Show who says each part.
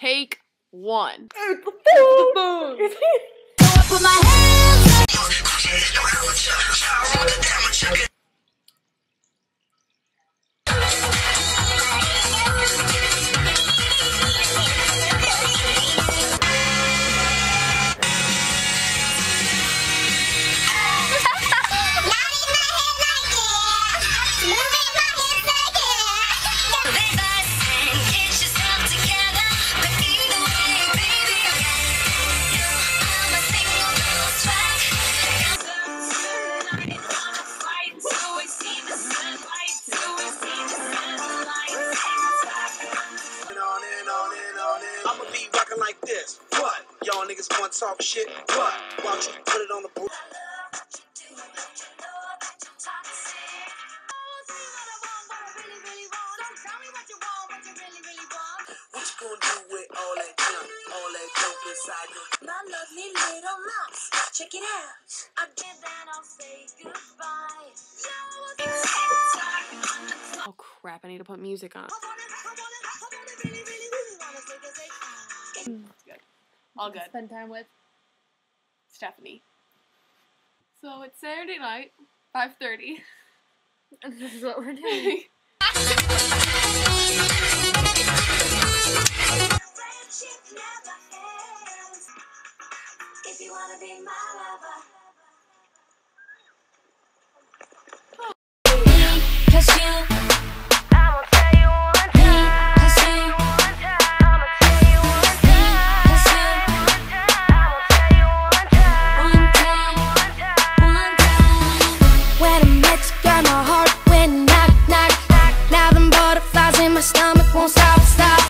Speaker 1: Take one.
Speaker 2: Put my hands up.
Speaker 3: I'ma be rocking like this. What? Y'all niggas want to talk shit? What? Why don't you put it on the board? What you gonna do with all that junk? All that dope inside you?
Speaker 2: My lovely little mouse. Check it out. I'm dead, then I'll say goodbye.
Speaker 1: Oh crap, I need to put music on. Good. All good.
Speaker 4: Spend time with.
Speaker 1: Stephanie. So it's Saturday night, 5:30.
Speaker 4: And this is what we're doing.
Speaker 2: If you wanna be my lover. Cause you, I'ma tell you one time. Cause you, I'ma tell you one time. Cause you, I'ma tell you one time. One time. When I met you, girl, my heart went knock, knock. Now them butterflies in my stomach won't stop.